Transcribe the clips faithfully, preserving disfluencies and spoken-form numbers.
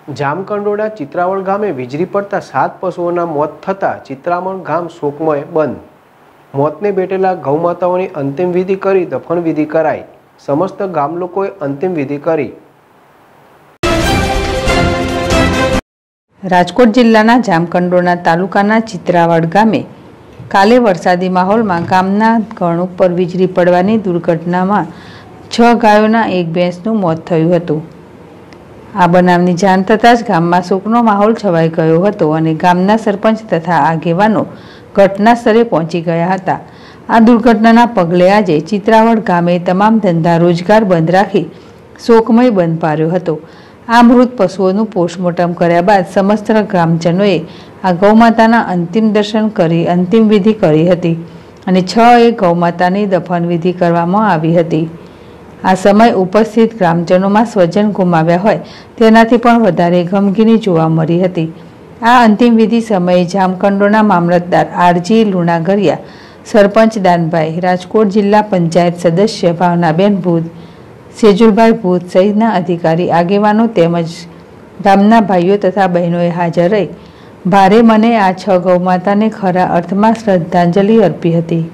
જામકંડોળા ચિત્રાવણ ગામે વીજળી પડતા સાત પશુઓના મોત થતા ચિત્રાવણ ગામ શોકમય બંધ। મોતને બેઠેલા ગૌમાતાઓની અંતિમ વિધિ કરી દફન વિધિ કરાઈ। સમસ્ત ગામ લોકોએ અંતિમ વિધિ કરી। રાજકોટ જિલ્લાના જામકંડોળા તાલુકાના ચિત્રાવડ ગામે કાલે વરસાદી માહોલમાં ગામના ઘણ ઉપર વીજળી પડવાની દુર્ઘટનામાં છ ગાયોના એક ભેંસનું મોત થયું હતું। આ બનાવની જાણ થતાં જ ગામમાં શોકનો માહોલ છવાઈ ગયો હતો અને ગામના સરપંચ તથા આગેવાનો ઘટના સ્થળે પહોંચી ગયા હતા। આ દુર્ઘટનાના પગલે આજે ચિત્રાવડ ગામે તમામ ધંધા રોજગાર બંધ રાખી શોકમય બંધ પાડ્યો હતો। આ મૃત પશુઓનું પોસ્ટમોર્ટમ કર્યા બાદ સમસ્ત ગ્રામજનોએ આ ગૌમાતાના અંતિમ દર્શન કરી અંતિમ વિધિ કરી હતી અને છ એક ગૌમાતાની દફન વિધિ કરવામાં આવી હતી। આ સમય ઉપસ્થિત ગ્રામજનોમાં સ્વજન ગુમાવ્યા હોય તેનાથી પણ વધારે ગમગીની જોવા મળી હતી। આ અંતિમ વિધિ સમયે જામકંડોળા મામલતદાર આરજી લુણાગરિયા, સરપંચ દાનભાઈ, રાજકોટ જિલ્લા પંચાયત સદસ્ય ભાવનાબેન ભૂત, સેજુલભાઈ ભૂત સહિતના અધિકારી આગેવાનો તેમજ ગામના ભાઈઓ તથા બહેનોએ હાજર રહી ભારે મને આ છ ગૌમાતાને ખરા અર્થમાં શ્રદ્ધાંજલિ અર્પી હતી।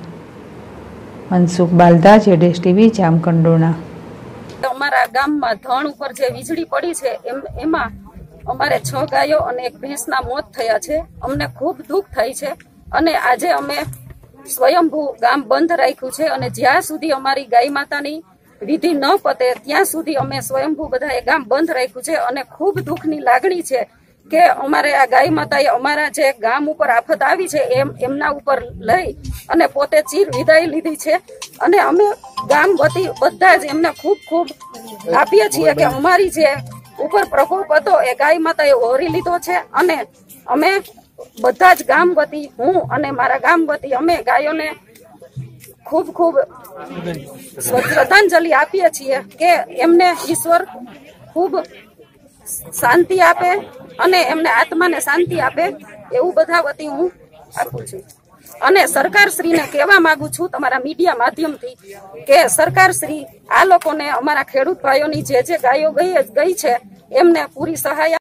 मनसुख बालदा जेडेस टीवी जामकंडोळा। अमारा गाम में धण उपर जे वीजળી पड़ी छे एमां अमारे छ गायो अने एक भैंसना मोत थया छे। अमने खूब दुख थाय छे अने आजे अमे स्वयंभू गाम बंध राख्युं छे अने ज्यां सुधी अमारी गाय मातानी विधि न पते त्यां सुधी अमे स्वयंभू बधाए गाम बंध राख्युं छे अने खूब दुखनी लागणी छे के अमारे आ गाय माताए अमारा जे गाम उपर आफत आवी छे एम एमना उपर लई अने पोते चीर विदाई लीधी छे अने अमे गाम वती बधा ज एमने खूब खूब आपीए छीए के अमारी जे उपर प्रकोप हतो ए गाय माताए ओरी लीधो छे अने अमे बधा ज गाम वती हूँ अने मारा गाम वती अमे गायोने खूब खूब श्रद्धांजलि आपीए छीए के एमने ईश्वर खूब शांति आपे अने एमने आत्मा ने शांति आपे एवं बधा वती हूँ आपू छूं। अने सरकार श्री ने कहेवा मांगू छूं तमारा मीडिया माध्यम थी के सरकार श्री आ लोकोने अमारा खेडूत भाईओनी जे जे गायो गई गई छे एमने पूरी सहाय